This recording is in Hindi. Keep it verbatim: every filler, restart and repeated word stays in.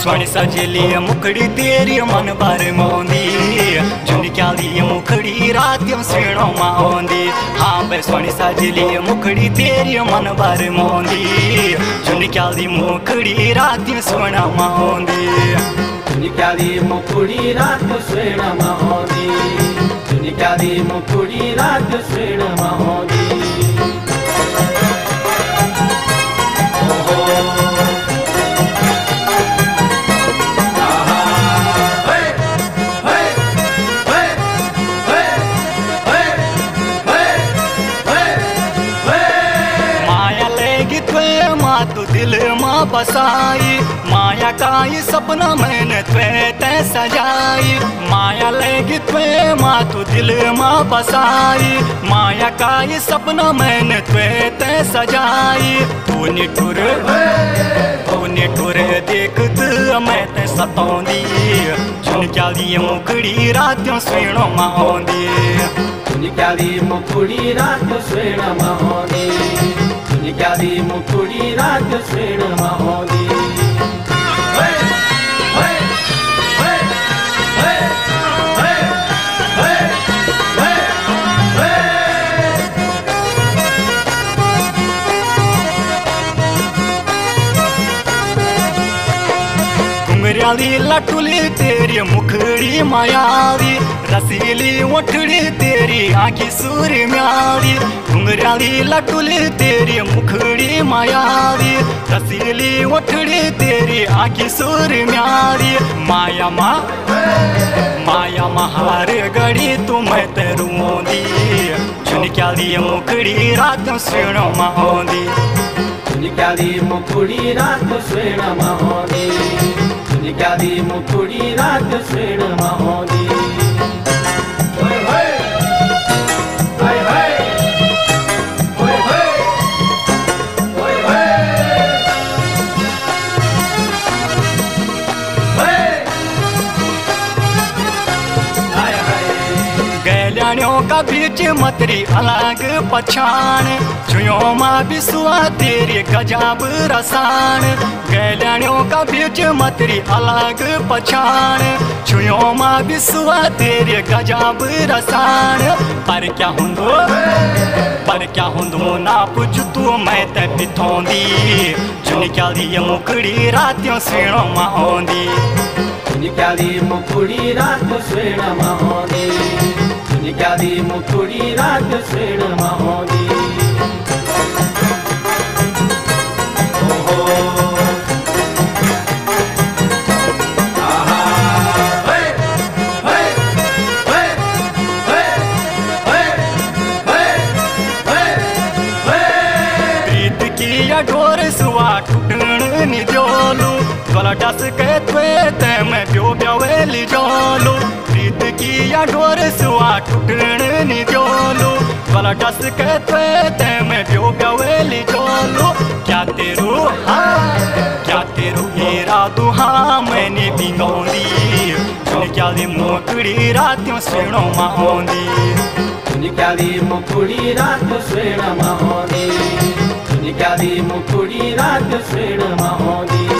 सोनी सजली मुखड़ी तेरी मन भर मोंदी झुनक्याली मुखड़ी रात सुनो माओंदी। हाँ बे सोनी सजली मुखड़ी तेरी मन भर मोंदी झुनक्याली मुखड़ी रात सुनो माओंदी। झुनक्याली मुखड़ी रात सुनो माओंदी। झुनक्याली मुखड़ी रात सुनो माओंदी। तू दिल माँ बसाई माया का ये सपना मैंने त्वे ते सजाई। माया लेगी त्वे माँ तू दिल माँ बसाई माया का ये सपना मैंने त्वे ते सजाई। तू निठुर तू निठुर देख तू मैं ते सतौंदी झुनक्याली मुखड़ी रात सुनो माओंदी। झुनक्याली मुखड़ी रात सुनो माओंदी। झुनक्याली मुखड़ी रात सुनो माओंदी। घुंघराली लटुली तेरी मुखड़ी मायावी रसीली ओठड़ी तेरी आँखी सूरी म्यारी। घुंघराली लटुली तेरी मुखड़ी मायावी रसीली ओठड़ी तेरी आँखी सूरी म्यारी। माया माँ माया महार गड़ी तुम्हें तेरूंदी झुनक्याली मुखड़ी रात सुनो माओंदी। झुनक्याली मुखड़ी रात सुनो माओंदी। झुनक्याली मुखड़ी रात सुनो माओंदी। का बीच मतरी अलग पछाण छुयो माँ बिसुआ तेरी गजब रसान। गैलियों का बीच मतरी अलग पछाण छुयो माँ बिसुआ तेरी गजब रसान। पर क्या हुंदो पर क्या हुंदो ना पुछ तू मैं ते पिथौंदी झुनक्याली मुखड़ी रात सुनो माओंदी। झुनक्याली मुखड़ी रात सुनो माओंदी। झुनक्याली मुखड़ी रात सुनो माओंदी। प्रीत की डोर सुआ टूटण निजोलू गला डस के त्वे ते मैं ब्यो ब्यावेली जोलू। प्रीत की डोर सुआ टूटण निजोलू गला डस के त्वे ते मैं ब्यो ब्यावेली जोलू। क्या तेरू हाँ क्या तेरू हेरा दुहा मैंने बिगौंदी झुनक्याली मुखड़ी रात सुनो माओंदी। झुनक्याली मुखड़ी रात सुनो माओंदी। झुनक्याली मुखड़ी रात सुनो माओंदी।